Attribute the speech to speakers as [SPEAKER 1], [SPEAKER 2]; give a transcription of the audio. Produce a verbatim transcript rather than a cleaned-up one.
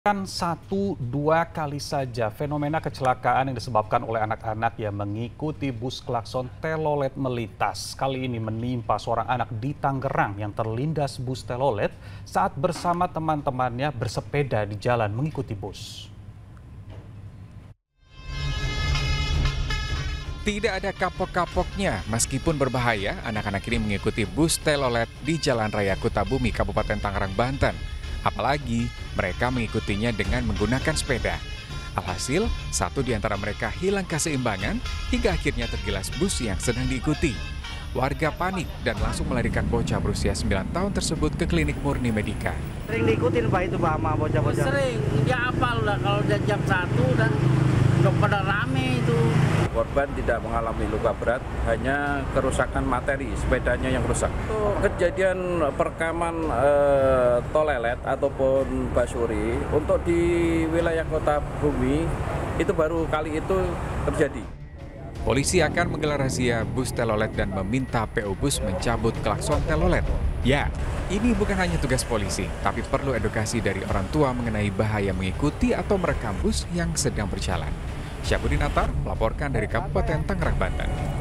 [SPEAKER 1] Kan satu dua kali saja fenomena kecelakaan yang disebabkan oleh anak-anak yang mengikuti bus klakson telolet melintas. Kali ini menimpa seorang anak di Tangerang yang terlindas bus telolet saat bersama teman-temannya bersepeda di jalan mengikuti bus.
[SPEAKER 2] Tidak ada kapok-kapoknya, meskipun berbahaya, anak-anak ini mengikuti bus telolet di Jalan Raya Kutabumi, Kabupaten Tangerang, Banten. Apalagi mereka mengikutinya dengan menggunakan sepeda. Alhasil, satu di antara mereka hilang keseimbangan hingga akhirnya tergilas bus yang sedang diikuti. Warga panik dan langsung melarikan bocah berusia sembilan tahun tersebut ke klinik Murni Medika.
[SPEAKER 3] Sering diikutin Pak itu Pak sama bocah-bocah?
[SPEAKER 4] Sering, dia apal udah kalau udah jam satu dan udah pada rame itu.
[SPEAKER 5] Korban tidak mengalami luka berat, hanya kerusakan materi, sepedanya yang rusak. Kejadian perekaman eh, tolelet ataupun basuri untuk di wilayah Kota Bumi itu baru kali itu terjadi.
[SPEAKER 2] Polisi akan menggelar razia bus telolet dan meminta P U bus mencabut klakson telolet. Ya, ini bukan hanya tugas polisi, tapi perlu edukasi dari orang tua mengenai bahaya mengikuti atau merekam bus yang sedang berjalan. Syahbudin Attar melaporkan dari Kabupaten Tangerang, Banten.